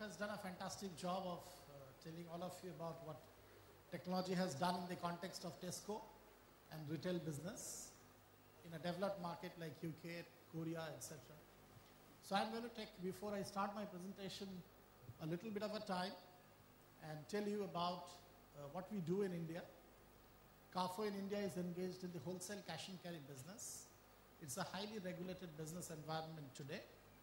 has done a fantastic job of telling all of you about what technology has done in the context of Tesco and retail business in a developed market like UK, Korea, etc. So I'm going to take, before I start my presentation, a little bit of a time and tell you about what we do in India. Carrefour in India is engaged in the wholesale cash and carry business. It's a highly regulated business environment today.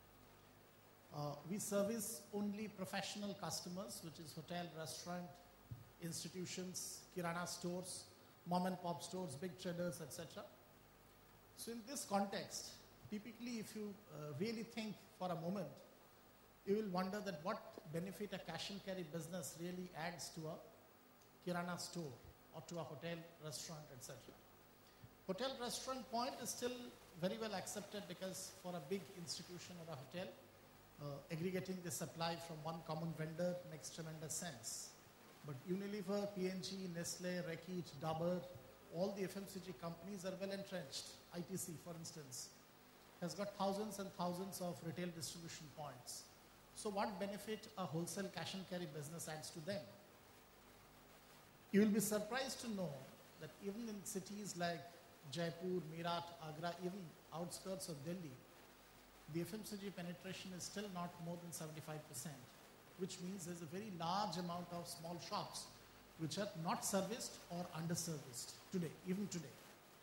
We service only professional customers, which is hotel, restaurant, institutions, kirana stores, mom and pop stores, big traders, etc. So in this context, typically if you really think for a moment, you will wonder that what benefit a cash and carry business really adds to a kirana store or to a hotel, restaurant, etc. Hotel restaurant point is still very well accepted because for a big institution or a hotel, aggregating the supply from one common vendor makes tremendous sense. But Unilever, P&G, Nestle, Reckitt, Dabur, all the FMCG companies are well entrenched. ITC, for instance, has got thousands and thousands of retail distribution points. So what benefit a wholesale cash and carry business adds to them? You will be surprised to know that even in cities like Jaipur, Meerut, Agra, even outskirts of Delhi, the FMCG penetration is still not more than 75%, which means there's a very large amount of small shops which are not serviced or underserviced today, even today.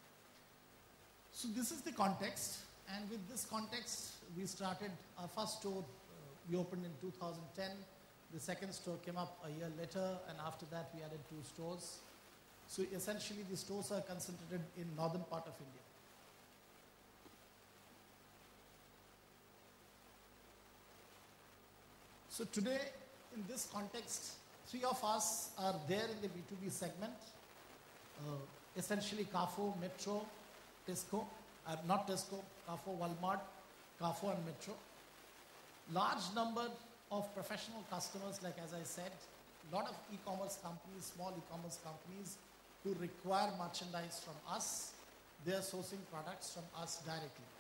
So this is the context, and with this context, we started our first store. We opened in 2010. The second store came up a year later, and after that, we added 2 stores. So essentially, the stores are concentrated in northern part of India. So today, in this context, 3 of us are there in the B2B segment. Essentially, Carrefour, Metro, Tesco, not Tesco, Carrefour, Walmart, Carrefour and Metro. Large number of professional customers, like as I said, a lot of e-commerce companies, small e-commerce companies who require merchandise from us, they are sourcing products from us directly.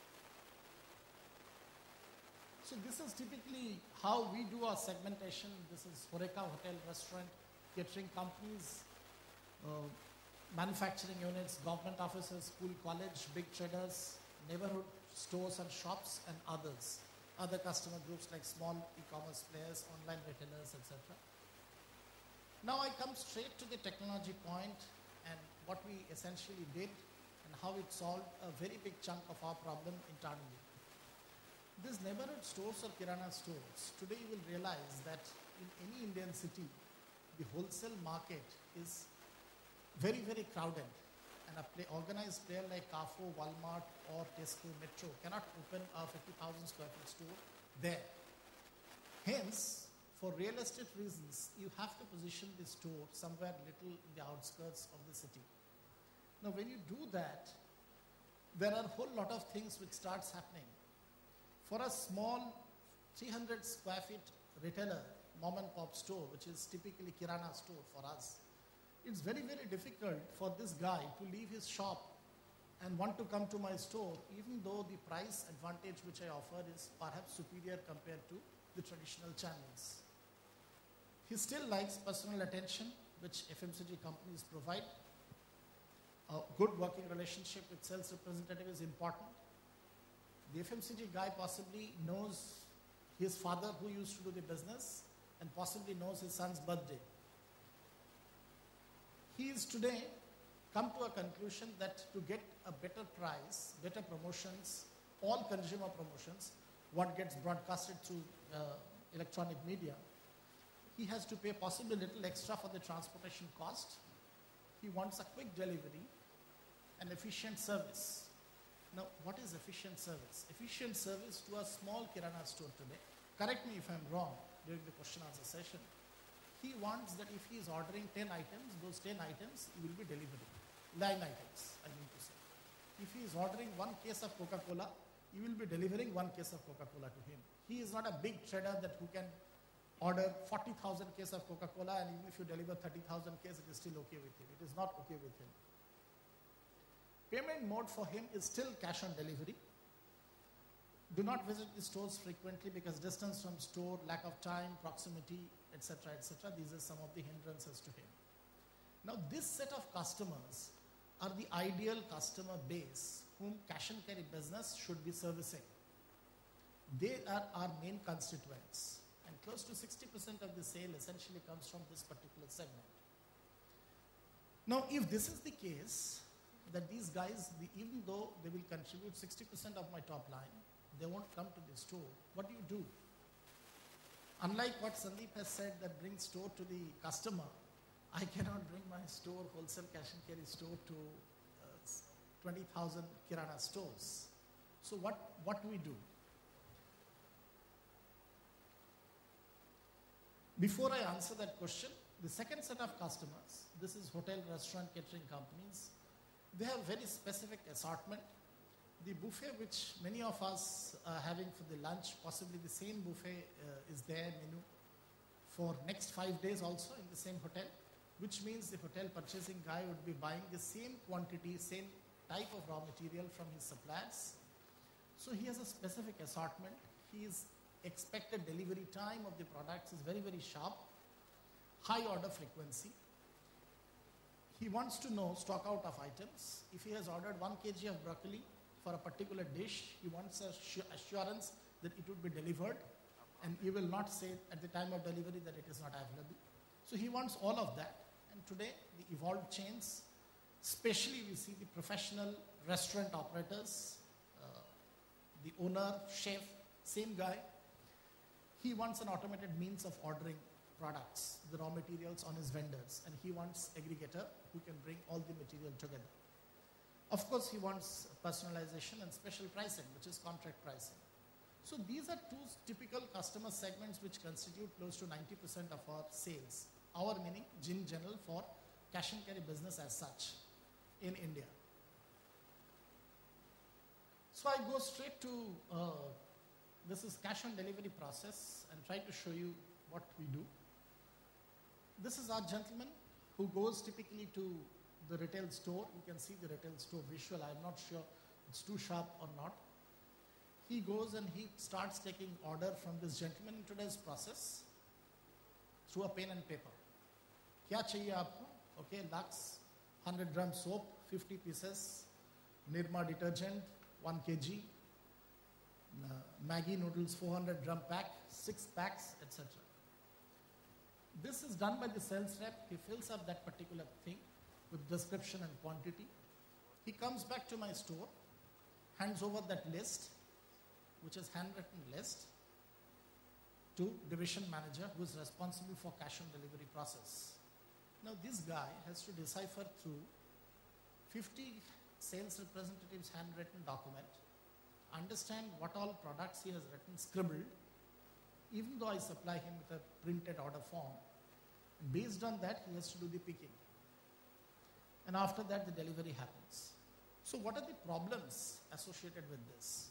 So this is typically how we do our segmentation. This is HoReCa, hotel, restaurant, catering companies, manufacturing units, government offices, school, college, big traders, neighborhood stores and shops, and others. Other customer groups like small e-commerce players, online retailers, etc. Now I come straight to the technology point and what we essentially did and how it solved a very big chunk of our problem internally. These neighborhood stores or kirana stores, today you will realize that in any Indian city, the wholesale market is very, very crowded. And organized player like Carrefour, Walmart or Tesco, Metro cannot open a 50,000 square foot store there. Hence, for real estate reasons, you have to position the store somewhere little in the outskirts of the city. Now, when you do that, there are a whole lot of things which starts happening. For a small 300 square feet retailer, mom and pop store, which is typically kirana store for us, it's very, very difficult for this guy to leave his shop and want to come to my store, even though the price advantage which I offer is perhaps superior compared to the traditional channels. He still likes personal attention, which FMCG companies provide. A good working relationship with sales representative is important. The FMCG guy possibly knows his father who used to do the business and possibly knows his son's birthday. He is today come to a conclusion that to get a better price, better promotions, all consumer promotions, what gets broadcasted through electronic media, he has to pay possibly a little extra for the transportation cost. He wants a quick delivery and efficient service. Now, what is efficient service? Efficient service to a small kirana store today, correct me if I'm wrong during the question answer session, he wants that if he is ordering 10 items, those 10 items he will be delivering. Line items, I mean to say. If he is ordering 1 case of Coca-Cola, you will be delivering 1 case of Coca-Cola to him. He is not a big trader that who can order 40,000 cases of Coca-Cola and even if you deliver 30,000 cases, it is still okay with him. It is not okay with him. Payment mode for him is still cash on delivery. Do not visit the stores frequently because distance from store, lack of time, proximity, etc., etc. These are some of the hindrances to him. Now, this set of customers are the ideal customer base whom cash and carry business should be servicing. They are our main constituents, and close to 60% of the sale essentially comes from this particular segment. Now, if this is the case, that these guys, even though they will contribute 60% of my top line, they won't come to the store, what do you do? Unlike what Sandeep has said, that bring store to the customer, I cannot bring my store, wholesale cash and carry store to 20,000 Kirana stores. So what do we do? Before I answer that question, the second set of customers, this is hotel, restaurant, catering companies. They have very specific assortment. The buffet which many of us are having for the lunch, possibly the same buffet is their menu for next 5 days also in the same hotel, which means the hotel purchasing guy would be buying the same quantity, same type of raw material from his suppliers. So he has a specific assortment. His expected delivery time of the products is very, very sharp, high order frequency. He wants to know stock out of items. If he has ordered 1 kg of broccoli for a particular dish, he wants assurance that it would be delivered, and he will not say at the time of delivery that it is not available. So he wants all of that. And today, the evolved chains, especially we see the professional restaurant operators, the owner, chef, same guy, he wants an automated means of ordering products, the raw materials on his vendors, and he wants aggregator who can bring all the material together. Of course, he wants personalization and special pricing, which is contract pricing. So these are two typical customer segments which constitute close to 90% of our sales. Our meaning, in general, for cash and carry business as such in India. So I go straight to, this is cash on delivery process, and try to show you what we do. This is our gentleman who goes typically to the retail store. You can see the retail store visual. I'm not sure it's too sharp or not. He goes and he starts taking order from this gentleman in today's process through a pen and paper. Kya chahiye aapko? Okay, Lux, 100 gram soap, 50 pieces, Nirma detergent, 1 kg, Maggi noodles, 400 gram pack, 6 packs, etc. This is done by the sales rep. He fills up that particular thing with description and quantity. He comes back to my store, hands over that list, which is handwritten list, to division manager who is responsible for cash on delivery process. Now this guy has to decipher through 50 sales representatives' handwritten document, understand what all products he has written, scribbled, even though I supply him with a printed order form. And based on that, he has to do the picking. And after that, the delivery happens. So what are the problems associated with this?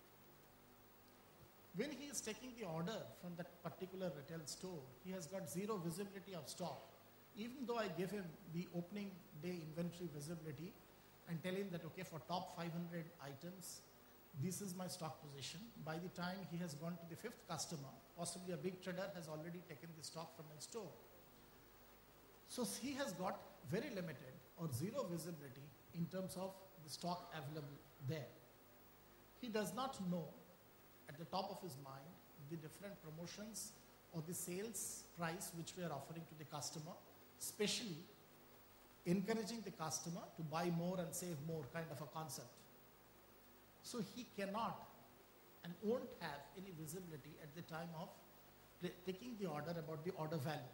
When he is taking the order from that particular retail store, he has got zero visibility of stock. Even though I give him the opening day inventory visibility and tell him that, okay, for top 500 items, this is my stock position. By the time he has gone to the 5th customer, possibly a big trader has already taken the stock from his store. So he has got very limited or zero visibility in terms of the stock available there. He does not know at the top of his mind the different promotions or the sales price which we are offering to the customer, especially encouraging the customer to buy more and save more kind of a concept. So he cannot and won't have any visibility at the time of taking the order about the order value.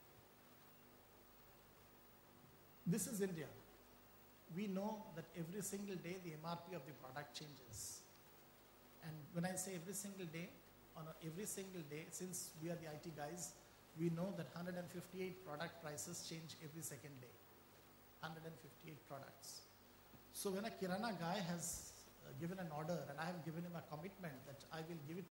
This is India. We know that every single day the MRP of the product changes. And when I say every single day, every single day, since we are the IT guys, we know that 158 product prices change every second day. 158 products. So when a Kirana guy has given an order and I have given him a commitment that I will give it